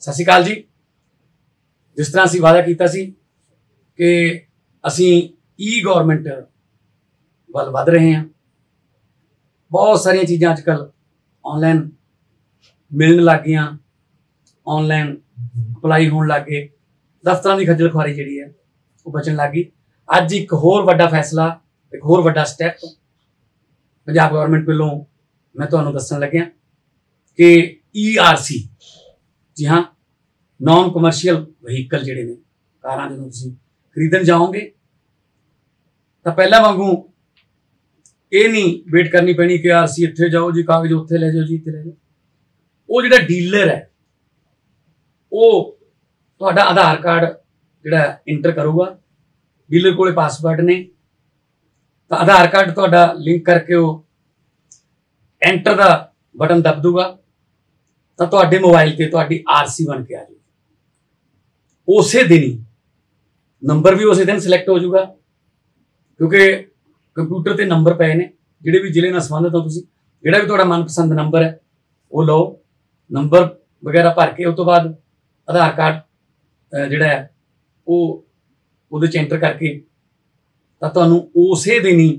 सत श्री अकाल जी। जिस तरह असीं वादा कीता सी कि असीं ई गौरमेंट वल वध रहे हैं। बहुत सारिया चीज़ां अजकल ऑनलाइन मिलण लग गईयां, ऑनलाइन अपलाई होण लग गए, दफ्तरां दी खज्जल खुआरी जिहड़ी है वो बचण लग गई। अज एक होर वड्डा फैसला, एक होर वड्डा स्टैप पंजाब गौरमेंट वालों मैं तुहानूं दस्सण लग्या कि ERC, जी हाँ, नॉन कमर्शियल वहीकल जिहड़े ने, कारां जदों तुसीं खरीदण जाओगे तो पहला वांगू ये नहीं वेट करनी पैनी कि RC इत्थे जाओ जी, कागज उत्थे लै जाओ जी, इत्थे लै जाओ। वो जिहड़ा डीलर है वो तुहाडा आधार कार्ड जिहड़ा इंटर करूगा, डीलर कोले पासवर्ड ने, तो आधार कार्ड तुहाडा लिंक करके वो एंटर का बटन दब दूगा तो तुहाडे मोबाइल ते तुहाडी RC बन के आ जाएगी। उस दिन ही नंबर भी उस दिन सिलेक्ट हो जाऊगा, क्योंकि कंप्यूटर ते नंबर पे ने जिहड़े भी जिले नाल संबंधित हो, तुसीं जिहड़ा भी तुहाडा मनपसंद नंबर है वो लो, नंबर वगैरह भर के उस तो बाद आधार कार्ड जिहड़ा है वो उहदे च एंटर करके तो तुहानूं उस दिन ही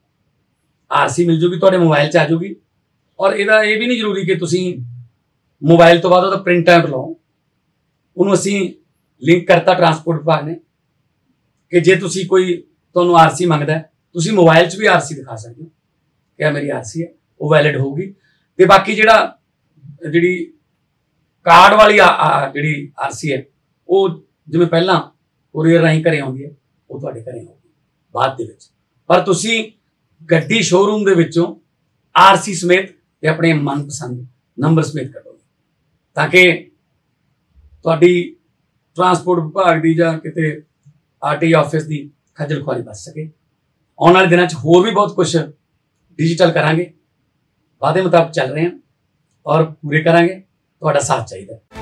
RC मिल जूगी, तुहाडे मोबाइल च आ जूगी। और इहदा ये भी नहीं जरूरी कि तुसीं मोबाइल तो बाद उहदा प्रिंट आउट लाओ, उहनूं असीं लिंक करता ट्रांसपोर्ट विभाग ने कि जे तुसीं कोई तुहानूं RC मंगदा है, तुसीं मोबाइल च भी RC दिखा सकते हो कि मेरी RC है, वो वैलिड होगी। तो बाकी जिहड़ी कार्ड वाली जिहड़ी RC है वो जिवें पहलां कुरियर राहीं घरे आउंदी है, वो तुहाडे घरे आउगी बाद दे विच। पर तुसीं गड्डी शोरूम दे विचों RC समेत ते अपने मनपसंद नंबर समेत कढोगे, ताकि तुहाडी ट्रांसपोर्ट विभाग की जां किते RTI ऑफिस की खज्जल खुआरी बच सके। आने वाले दिनों होर भी बहुत कुछ डिजिटल करांगे, वादे मुताबिक चल रहे हैं और पूरे करांगे। तुहाडा साथ चाहिए।